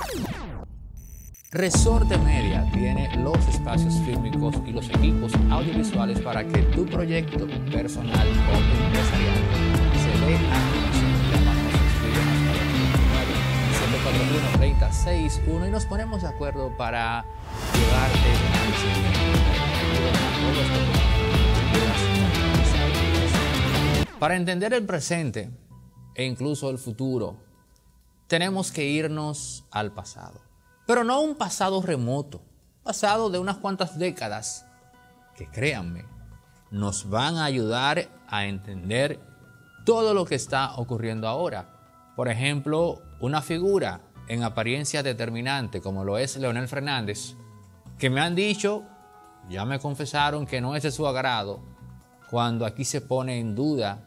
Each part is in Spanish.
Resorte Media tiene los espacios fílmicos y los equipos audiovisuales para que tu proyecto personal o empresarial se dé a conocer. Llámanos, escríbenos al 741-3061 y nos ponemos de acuerdo para llevarte al siguiente nivel. Para entender el presente e incluso el futuro, tenemos que irnos al pasado. Pero no un pasado remoto, pasado de unas cuantas décadas, que créanme, nos van a ayudar a entender todo lo que está ocurriendo ahora. Por ejemplo, una figura en apariencia determinante como lo es Leonel Fernández, que me han dicho, ya me confesaron que no es de su agrado, cuando aquí se pone en duda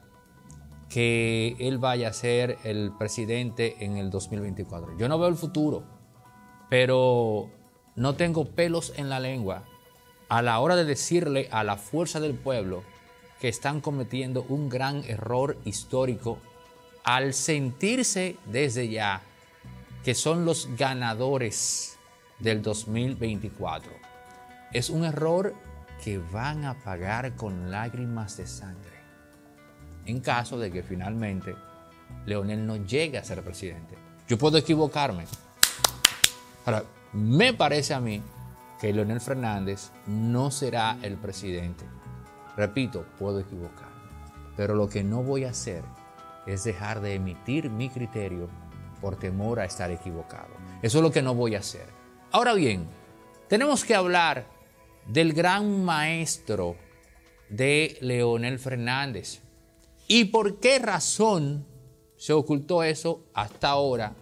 que él vaya a ser el presidente en el 2024. Yo no veo el futuro, pero no tengo pelos en la lengua a la hora de decirle a la fuerza del pueblo que están cometiendo un gran error histórico al sentirse desde ya que son los ganadores del 2024. Es un error que van a pagar con lágrimas de sangre en caso de que finalmente Leonel no llegue a ser presidente. Yo puedo equivocarme. Ahora, me parece a mí que Leonel Fernández no será el presidente. Repito, puedo equivocarme, pero lo que no voy a hacer es dejar de emitir mi criterio por temor a estar equivocado. Eso es lo que no voy a hacer. Ahora bien, tenemos que hablar del gran maestro de Leonel Fernández. ¿Y por qué razón se ocultó eso hasta ahora?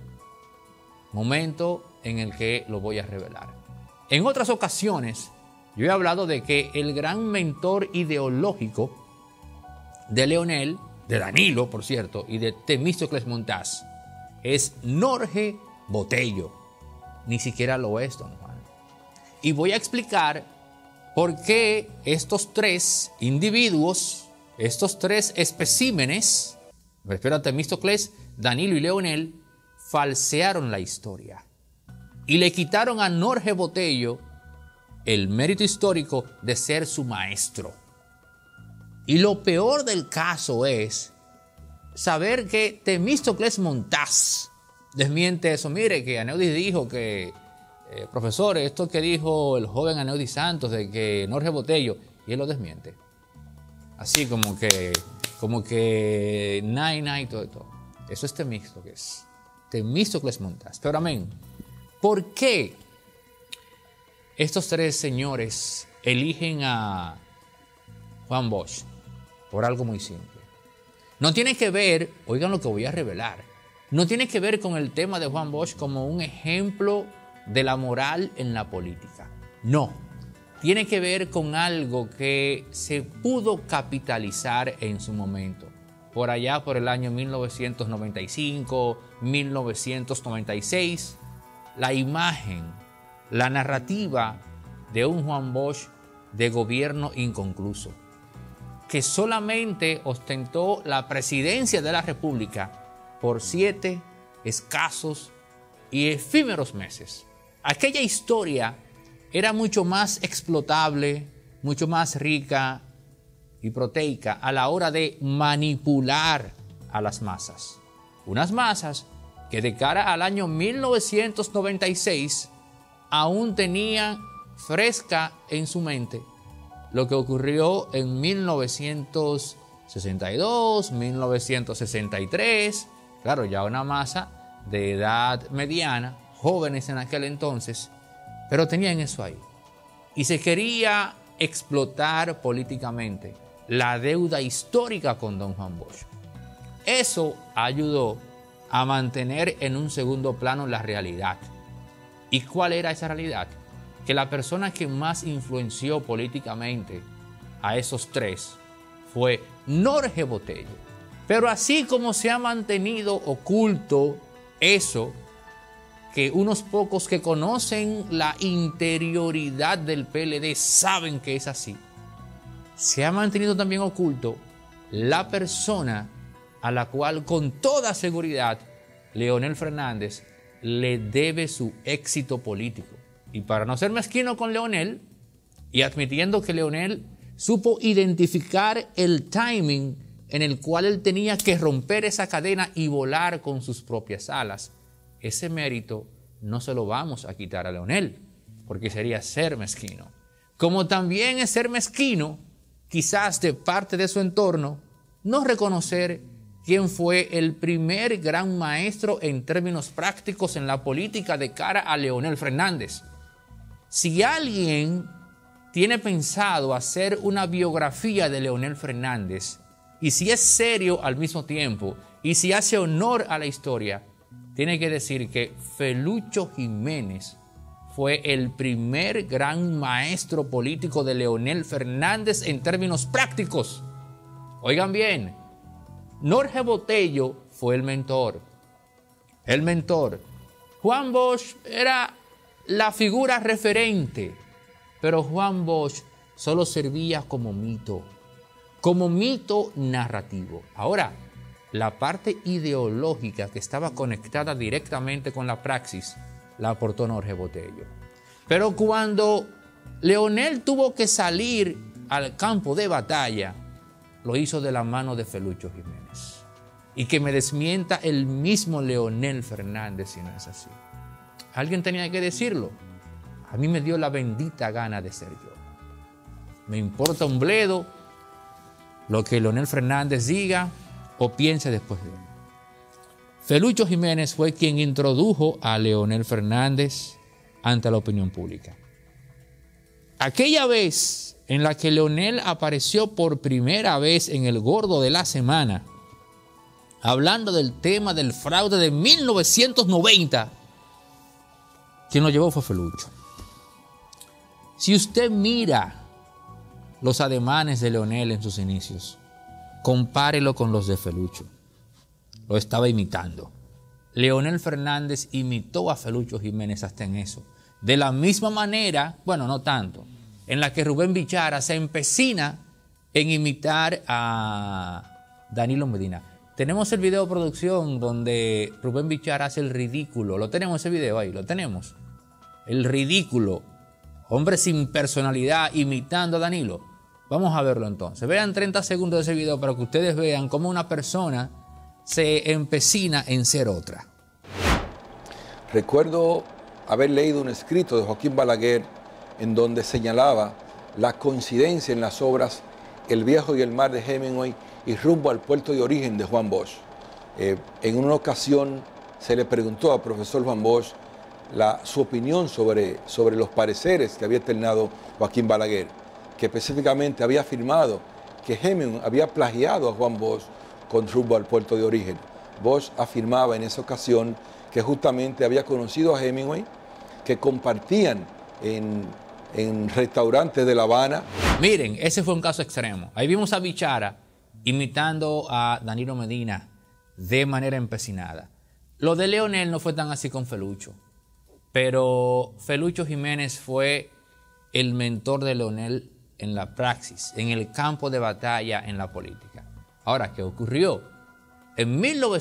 Momento en el que lo voy a revelar. En otras ocasiones, yo he hablado de que el gran mentor ideológico de Leonel, de Danilo, por cierto, y de Temístocles Montaz, es Jorge Botello. Ni siquiera lo es, don Juan. Y voy a explicar por qué estos tres individuos, estos tres especímenes, me refiero a Temístocles, Danilo y Leonel, falsearon la historia y le quitaron a Jorge Botello el mérito histórico de ser su maestro. Y lo peor del caso es saber que Temístocles Montaz desmiente eso. Mire, que Aneudis dijo que, profesor, esto que dijo el joven Aneudis Santos de que Jorge Botello, y él lo desmiente. Así como que y todo. Eso es Temístocles Montaz. Pero amén. ¿Por qué estos tres señores eligen a Juan Bosch? Por algo muy simple. No tiene que ver, oigan lo que voy a revelar, no tiene que ver con el tema de Juan Bosch como un ejemplo de la moral en la política. No, tiene que ver con algo que se pudo capitalizar en su momento. Por allá por el año 1995, 1996, la imagen, la narrativa de un Juan Bosch de gobierno inconcluso, que solamente ostentó la presidencia de la República por 7 escasos y efímeros meses. Aquella historia era mucho más explotable, mucho más rica y proteica a la hora de manipular a las masas. Unas masas que de cara al año 1996 aún tenían fresca en su mente lo que ocurrió en 1962, 1963, claro, ya una masa de edad mediana, jóvenes en aquel entonces, pero tenían eso ahí. Y se quería explotar políticamente la deuda histórica con don Juan Bosch. Eso ayudó a mantener en un segundo plano la realidad. ¿Y cuál era esa realidad? Que la persona que más influenció políticamente a esos tres fue Jorge Botello. Pero así como se ha mantenido oculto eso, que unos pocos que conocen la interioridad del PLD saben que es así, se ha mantenido también oculto la persona a la cual con toda seguridad Leonel Fernández le debe su éxito político. Y para no ser mezquino con Leonel, y admitiendo que Leonel supo identificar el timing en el cual él tenía que romper esa cadena y volar con sus propias alas, ese mérito no se lo vamos a quitar a Leonel, porque sería ser mezquino. Como también es ser mezquino, quizás de parte de su entorno, no reconocer quién fue el primer gran maestro en términos prácticos en la política de cara a Leonel Fernández. Si alguien tiene pensado hacer una biografía de Leonel Fernández, y si es serio al mismo tiempo, y si hace honor a la historia, tiene que decir que Felucho Jiménez fue el primer gran maestro político de Leonel Fernández en términos prácticos. Oigan bien, Jorge Botello fue el mentor. El mentor. Juan Bosch era la figura referente, pero Juan Bosch solo servía como mito narrativo. Ahora, la parte ideológica que estaba conectada directamente con la praxis la aportó Jorge Botello. Pero cuando Leonel tuvo que salir al campo de batalla, lo hizo de la mano de Felucho Jiménez. Y que me desmienta el mismo Leonel Fernández si no es así. Alguien tenía que decirlo. A mí me dio la bendita gana de ser yo. Me importa un bledo lo que Leonel Fernández diga o piense después de él. Felucho Jiménez fue quien introdujo a Leonel Fernández ante la opinión pública. Aquella vez en la que Leonel apareció por primera vez en El Gordo de la Semana, hablando del tema del fraude de 1990, quien lo llevó fue Felucho. Si usted mira los ademanes de Leonel en sus inicios, compárelo con los de Felucho. Lo estaba imitando. Leonel Fernández imitó a Felucho Jiménez hasta en eso. De la misma manera, bueno, no tanto, en la que Rubén Bichara se empecina en imitar a Danilo Medina. Tenemos el video de producción donde Rubén Bichara hace el ridículo. ¿Lo tenemos ese video ahí? ¿Lo tenemos? El ridículo. Hombre sin personalidad imitando a Danilo. Vamos a verlo entonces. Vean 30 segundos de ese video para que ustedes vean cómo una persona se empecina en ser otra. Recuerdo haber leído un escrito de Joaquín Balaguer en donde señalaba la coincidencia en las obras El viejo y el mar de Hemingway y Rumbo al puerto de origen de Juan Bosch. En una ocasión se le preguntó al profesor Juan Bosch su opinión sobre los pareceres que había externado Joaquín Balaguer, que específicamente había afirmado que Hemingway había plagiado a Juan Bosch con Rumbo al puerto de origen. Bosch afirmaba en esa ocasión que justamente había conocido a Hemingway, que compartían en restaurantes de La Habana. Miren, ese fue un caso extremo. Ahí vimos a Bichara imitando a Danilo Medina de manera empecinada. Lo de Leonel no fue tan así con Felucho, pero Felucho Jiménez fue el mentor de Leonel en la praxis, en el campo de batalla en la política. Ahora, ¿qué ocurrió? En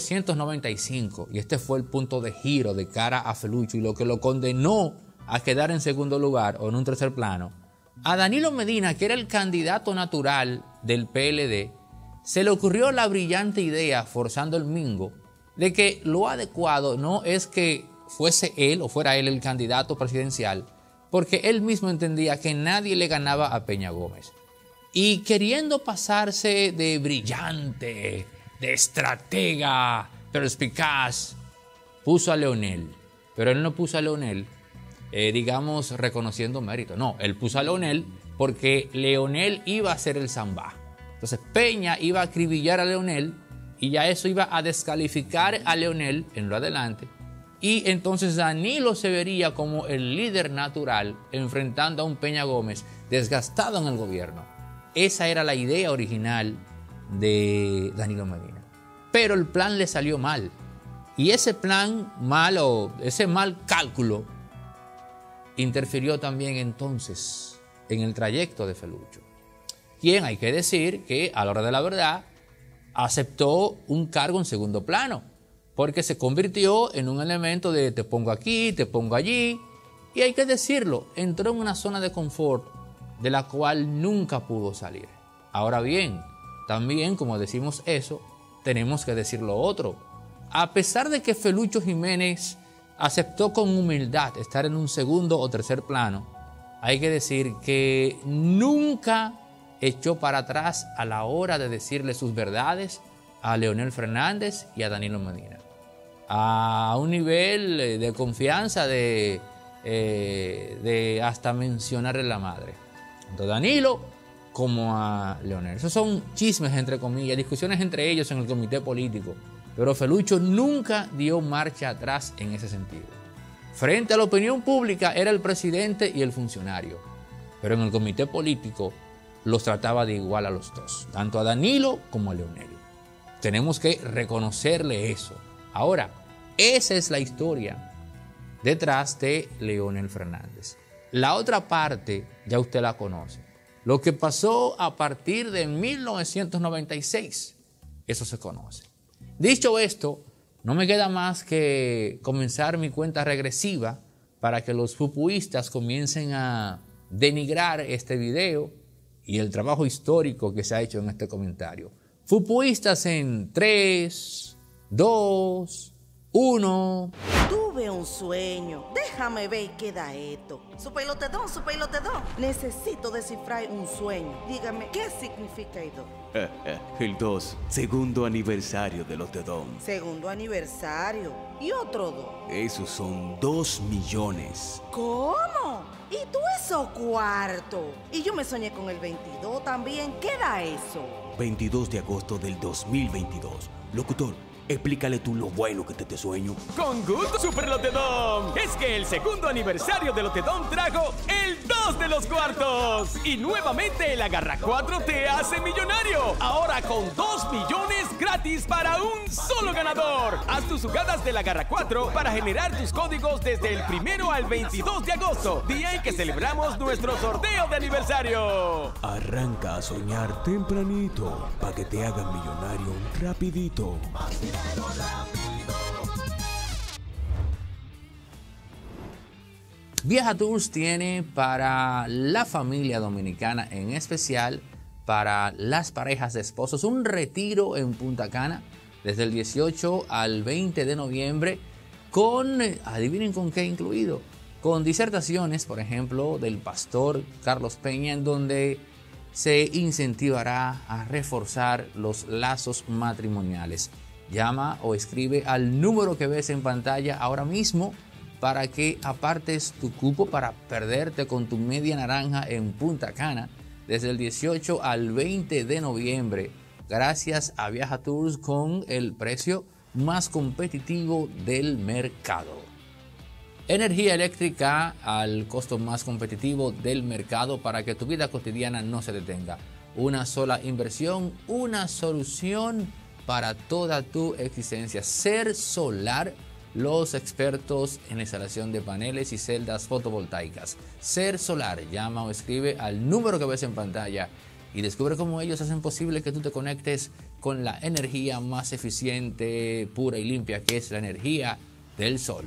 1995, y este fue el punto de giro de cara a Felucho y lo que lo condenó a quedar en segundo lugar o en un tercer plano, a Danilo Medina, que era el candidato natural del PLD, se le ocurrió la brillante idea, forzando el mingo, de que lo adecuado no es que fuese él o fuera él el candidato presidencial, porque él mismo entendía que nadie le ganaba a Peña Gómez. Y queriendo pasarse de brillante, de estratega, perspicaz, puso a Leonel. Pero él no puso a Leonel, digamos, reconociendo mérito. No, él puso a Leonel porque Leonel iba a ser el zambá. Entonces Peña iba a acribillar a Leonel y ya eso iba a descalificar a Leonel en lo adelante. Y entonces Danilo se vería como el líder natural enfrentando a un Peña Gómez desgastado en el gobierno. Esa era la idea original de Danilo Medina. Pero el plan le salió mal. Y ese plan mal o ese mal cálculo interfirió también entonces en el trayecto de Felucho, quien hay que decir que a la hora de la verdad aceptó un cargo en segundo plano. porque se convirtió en un elemento de te pongo aquí, te pongo allí, y hay que decirlo, entró en una zona de confort de la cual nunca pudo salir. Ahora bien, también como decimos eso, tenemos que decir lo otro. A pesar de que Felucho Jiménez aceptó con humildad estar en un segundo o tercer plano, hay que decir que nunca echó para atrás a la hora de decirle sus verdades a Leonel Fernández y a Danilo Medina. A un nivel de confianza de hasta mencionarle la madre. Tanto a Danilo como a Leonel. Esos son chismes, entre comillas, discusiones entre ellos en el comité político. Pero Felucho nunca dio marcha atrás en ese sentido. Frente a la opinión pública era el presidente y el funcionario. Pero en el comité político los trataba de igual a los dos, tanto a Danilo como a Leonel. Tenemos que reconocerle eso. Ahora, esa es la historia detrás de Leonel Fernández. La otra parte ya usted la conoce. Lo que pasó a partir de 1996, eso se conoce. Dicho esto, no me queda más que comenzar mi cuenta regresiva para que los pupuistas comiencen a denigrar este video y el trabajo histórico que se ha hecho en este comentario. Fupuistas en 3, 2, 1. Tuve un sueño. Déjame ver qué da esto. Su pelotedón. Necesito descifrar un sueño. Dígame, ¿qué significa esto? El 2, segundo aniversario de los Tedón. Segundo aniversario. ¿Y otro 2? Esos son 2 millones. ¿Cómo? ¿Y tú eso cuarto? Y yo me soñé con el 22 también. ¿Qué da eso? 22 de agosto del 2022. Locutor, explícale tú lo bueno que te sueño. Con gusto, Super Lotedom. Es que el segundo aniversario de Lotedom trajo el 2 de los cuartos. Y nuevamente el Agarra 4 te hace millonario. Ahora con 2 millones gratis para un solo ganador. Haz tus jugadas del Agarra 4 para generar tus códigos desde el 1 al 22 de agosto, día en que celebramos nuestro sorteo de aniversario. Arranca a soñar tempranito para que te hagan millonario rapidito. Viaja Tours tiene para la familia dominicana, en especial para las parejas de esposos, un retiro en Punta Cana desde el 18 al 20 de noviembre con, adivinen con qué incluido, con disertaciones, por ejemplo, del pastor Carlos Peña, en donde se incentivará a reforzar los lazos matrimoniales. Llama o escribe al número que ves en pantalla ahora mismo para que apartes tu cupo para perderte con tu media naranja en Punta Cana desde el 18 al 20 de noviembre, gracias a Viaja Tours con el precio más competitivo del mercado. Energía eléctrica al costo más competitivo del mercado para que tu vida cotidiana no se detenga. Una sola inversión, una solución para toda tu existencia. Ser Solar, los expertos en la instalación de paneles y celdas fotovoltaicas. Ser Solar, llama o escribe al número que ves en pantalla y descubre cómo ellos hacen posible que tú te conectes con la energía más eficiente, pura y limpia, que es la energía del sol.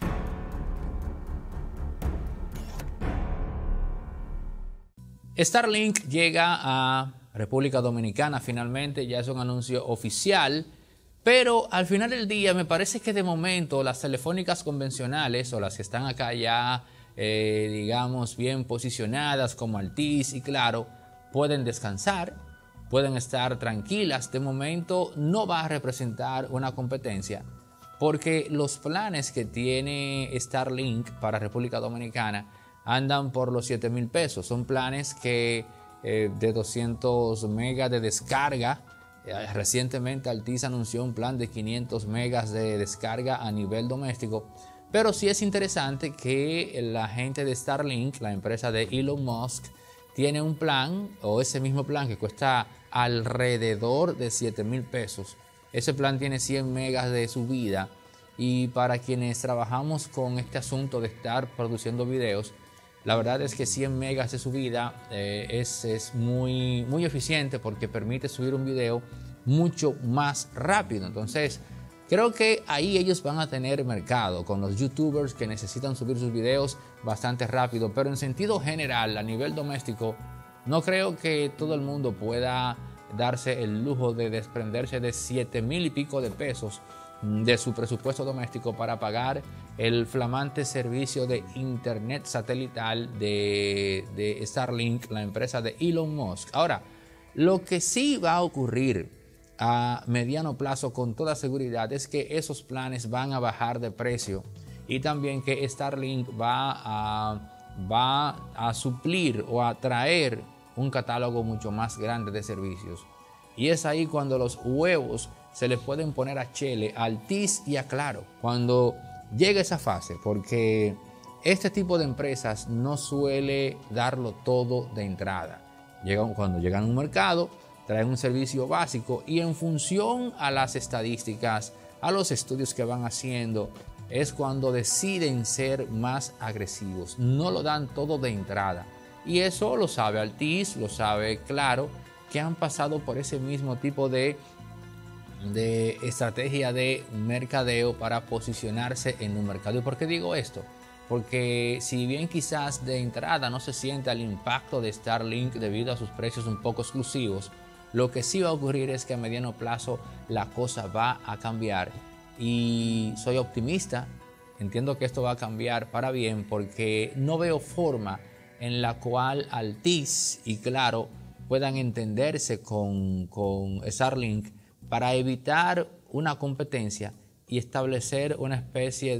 Starlink llega a República Dominicana finalmente, ya es un anuncio oficial, pero al final del día me parece que de momento las telefónicas convencionales o las que están acá ya, digamos, bien posicionadas como Altiz y Claro, pueden descansar, pueden estar tranquilas. De momento no va a representar una competencia porque los planes que tiene Starlink para República Dominicana andan por los 7,000 pesos. Son planes que de 200 megas de descarga. Recientemente Altiz anunció un plan de 500 megas de descarga a nivel doméstico. Pero sí es interesante que la gente de Starlink, la empresa de Elon Musk, tiene un plan, o ese mismo plan que cuesta alrededor de 7,000 pesos. Ese plan tiene 100 megas de subida. Y para quienes trabajamos con este asunto de estar produciendo videos, la verdad es que 100 megas de subida es muy eficiente porque permite subir un video mucho más rápido. Entonces, Creo que ahí ellos van a tener mercado con los youtubers que necesitan subir sus videos bastante rápido, pero en sentido general, a nivel doméstico, no creo que todo el mundo pueda darse el lujo de desprenderse de 7,000 y pico de pesos de su presupuesto doméstico para pagar el flamante servicio de internet satelital de Starlink, la empresa de Elon Musk. Ahora, lo que sí va a ocurrir a mediano plazo con toda seguridad es que esos planes van a bajar de precio y también que Starlink va a suplir o a traer un catálogo mucho más grande de servicios. Y es ahí cuando los huevos se les pueden poner a Chele, a Altiz y a Claro, cuando llegue esa fase, porque este tipo de empresas no suele darlo todo de entrada. Cuando llegan a un mercado, traen un servicio básico y en función a las estadísticas, a los estudios que van haciendo, es cuando deciden ser más agresivos. No lo dan todo de entrada. Y eso lo sabe Altiz, lo sabe Claro, que han pasado por ese mismo tipo de estrategia de mercadeo para posicionarse en un mercado. ¿Y por qué digo esto? Porque si bien quizás de entrada no se sienta el impacto de Starlink debido a sus precios un poco exclusivos, lo que sí va a ocurrir es que a mediano plazo la cosa va a cambiar. Y soy optimista, entiendo que esto va a cambiar para bien porque no veo forma en la cual Altiz y Claro puedan entenderse con Starlink para evitar una competencia y establecer una especie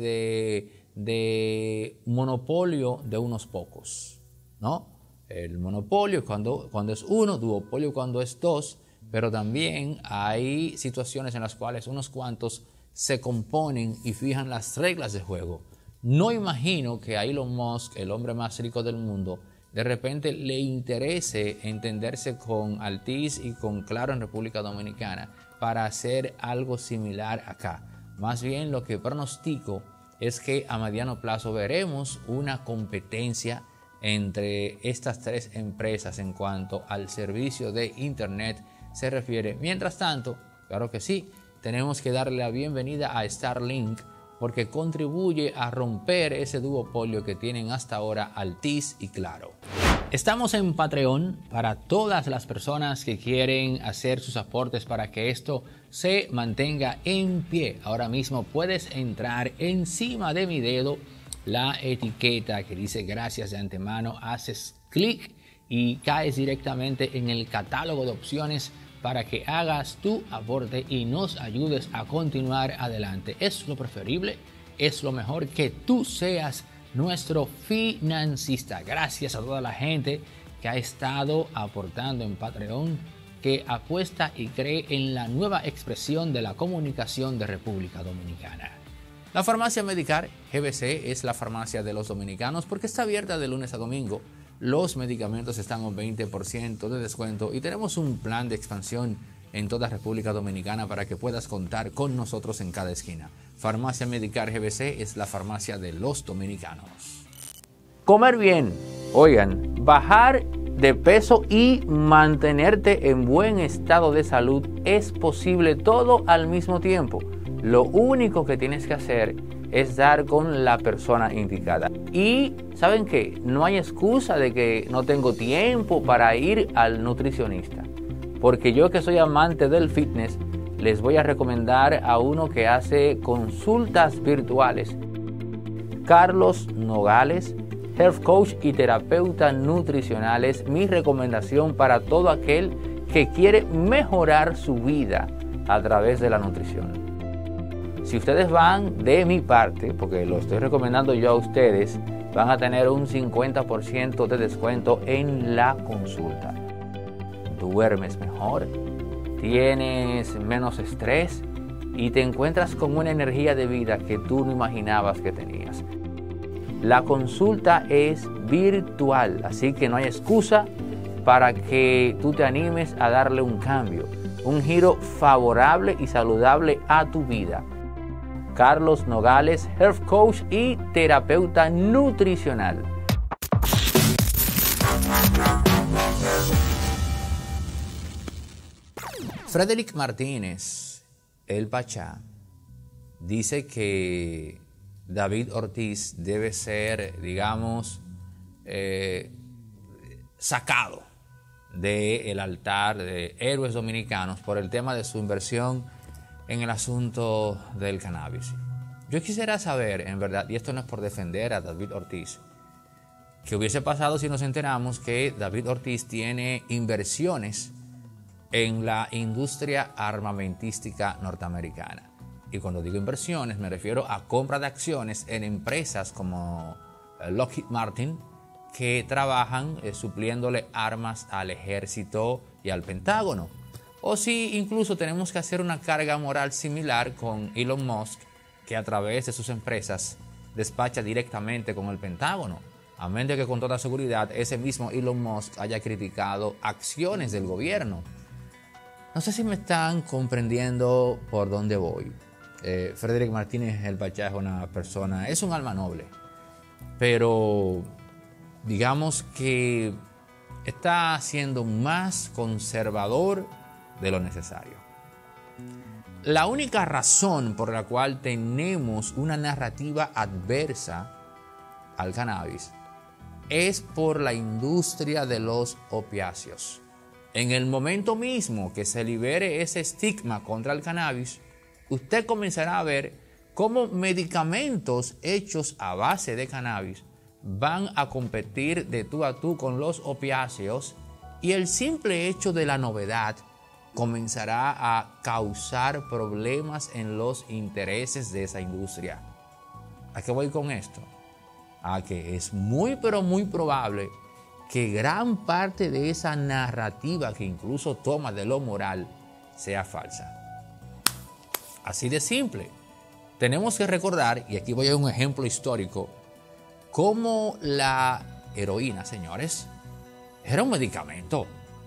de monopolio de unos pocos, ¿no? El monopolio cuando es uno, duopolio cuando es dos, pero también hay situaciones en las cuales unos cuantos se componen y fijan las reglas de juego. No imagino que a Elon Musk, el hombre más rico del mundo, de repente le interese entenderse con Altiz y con Claro en República Dominicana para hacer algo similar acá. Más bien lo que pronostico es que a mediano plazo veremos una competencia entre estas tres empresas en cuanto al servicio de internet se refiere. Mientras tanto, claro que sí, tenemos que darle la bienvenida a Starlink porque contribuye a romper ese duopolio que tienen hasta ahora Altiz y Claro. Estamos en Patreon para todas las personas que quieren hacer sus aportes para que esto se mantenga en pie. Ahora mismo puedes entrar encima de mi dedo la etiqueta que dice gracias de antemano, haces clic y caes directamente en el catálogo de opciones para que hagas tu aporte y nos ayudes a continuar adelante. Es lo preferible, es lo mejor que tú seas nuestro financista. Gracias a toda la gente que ha estado aportando en Patreon, que apuesta y cree en la nueva expresión de la comunicación de República Dominicana. La farmacia Medicar GBC es la farmacia de los dominicanos porque está abierta de lunes a domingo. Los medicamentos están con 20% de descuento y tenemos un plan de expansión en toda República Dominicana para que puedas contar con nosotros en cada esquina. Farmacia Medicar GBC es la farmacia de los dominicanos. Comer bien, oigan, bajar de peso y mantenerte en buen estado de salud es posible todo al mismo tiempo. Lo único que tienes que hacer es dar con la persona indicada. Y ¿saben qué? No hay excusa de que no tengo tiempo para ir al nutricionista. Porque yo que soy amante del fitness, les voy a recomendar a uno que hace consultas virtuales. Carlos Nogales, Health Coach y terapeuta nutricional, es mi recomendación para todo aquel que quiere mejorar su vida a través de la nutrición. Si ustedes van de mi parte, porque lo estoy recomendando yo a ustedes, van a tener un 50% de descuento en la consulta. Duermes mejor, tienes menos estrés y te encuentras con una energía de vida que tú no imaginabas que tenías. La consulta es virtual, así que no hay excusa para que tú te animes a darle un cambio, un giro favorable y saludable a tu vida. Carlos Nogales, Health Coach y terapeuta nutricional. Frederick Martínez, el Pachá, dice que David Ortiz debe ser, digamos, sacado del altar de héroes dominicanos por el tema de su inversión en el asunto del cannabis. Yo quisiera saber, en verdad, y esto no es por defender a David Ortiz, ¿qué hubiese pasado si nos enteramos que David Ortiz tiene inversiones en la industria armamentística norteamericana? Y cuando digo inversiones me refiero a compra de acciones en empresas como Lockheed Martin, que trabajan supliéndole armas al ejército y al Pentágono. O si incluso tenemos que hacer una carga moral similar con Elon Musk, que a través de sus empresas despacha directamente con el Pentágono, a menos de que con toda seguridad ese mismo Elon Musk haya criticado acciones del gobierno. No sé si me están comprendiendo por dónde voy. Frederick Martínez El Pachá es una persona, es un alma noble, pero digamos que está siendo más conservador de lo necesario. La única razón por la cual tenemos una narrativa adversa al cannabis es por la industria de los opiáceos. En el momento mismo que se libere ese estigma contra el cannabis, usted comenzará a ver cómo medicamentos hechos a base de cannabis van a competir de tú a tú con los opiáceos, y el simple hecho de la novedad comenzará a causar problemas en los intereses de esa industria. ¿A qué voy con esto? A que es muy pero muy probable que gran parte de esa narrativa que incluso toma de lo moral sea falsa. Así de simple. Tenemos que recordar, y aquí voy a un ejemplo histórico, cómo la heroína, señores, era un medicamento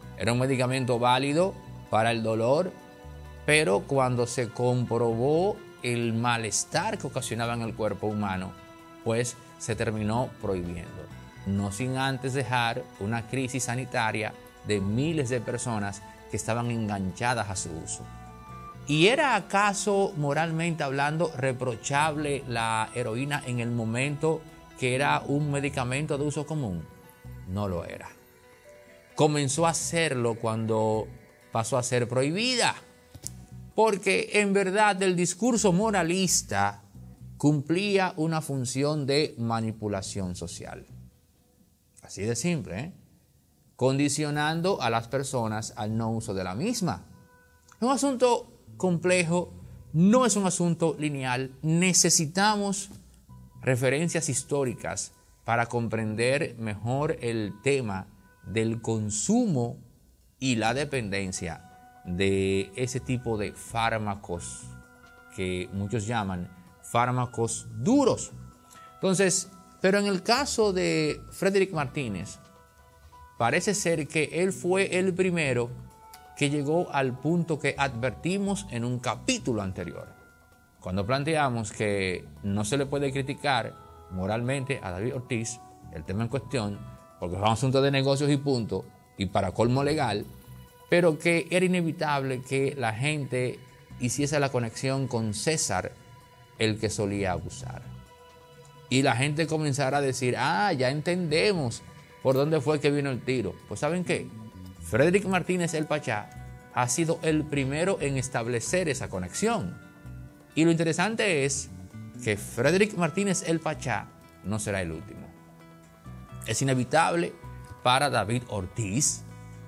válido para el dolor, pero cuando se comprobó el malestar que ocasionaba en el cuerpo humano, pues se terminó prohibiendo, no sin antes dejar una crisis sanitaria de miles de personas que estaban enganchadas a su uso. ¿Y era acaso, moralmente hablando, reprochable la heroína en el momento que era un medicamento de uso común? No lo era. Comenzó a hacerlo cuando pasó a ser prohibida, porque en verdad el discurso moralista cumplía una función de manipulación social. Así de simple, ¿eh? Condicionando a las personas al no uso de la misma. Es un asunto complejo, no es un asunto lineal. Necesitamos referencias históricas para comprender mejor el tema del consumo y la dependencia de ese tipo de fármacos que muchos llaman fármacos duros. Entonces, pero en el caso de Frederick Martínez, parece ser que él fue el primero que llegó al punto que advertimos en un capítulo anterior, cuando planteamos que no se le puede criticar moralmente a David Ortiz el tema en cuestión, porque es un asunto de negocios y punto, y para colmo legal, pero que era inevitable que la gente hiciese la conexión con César, el que solía abusar. Y la gente comenzara a decir, ya entendemos por dónde fue que vino el tiro. Pues ¿saben qué? Frederick Martínez El Pachá ha sido el primero en establecer esa conexión. Y lo interesante es que Frederick Martínez El Pachá no será el último. Es inevitable para David Ortiz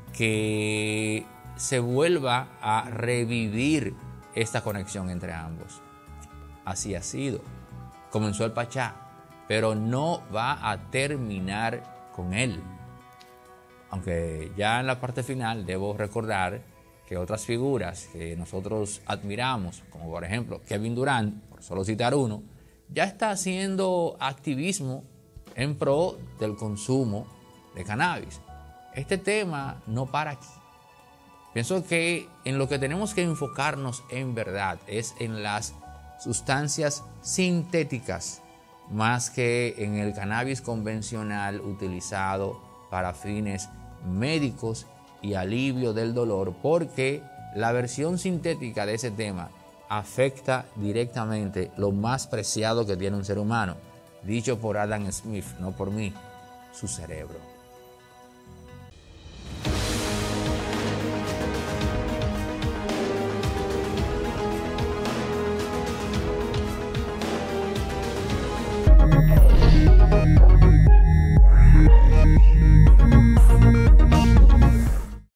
que se vuelva a revivir esta conexión entre ambos. Así ha sido. Comenzó El Pachá, pero no va a terminar con él. Aunque ya en la parte final debo recordar que otras figuras que nosotros admiramos, como por ejemplo Kevin Durant, por solo citar uno, ya está haciendo activismo en pro del consumo de cannabis. Este tema no para aquí. Pienso que en lo que tenemos que enfocarnos en verdad es en las sustancias sintéticas, más que en el cannabis convencional utilizado para fines médicos y alivio del dolor, porque la versión sintética de ese tema afecta directamente lo más preciado que tiene un ser humano, dicho por Adam Smith, no por mí, su cerebro.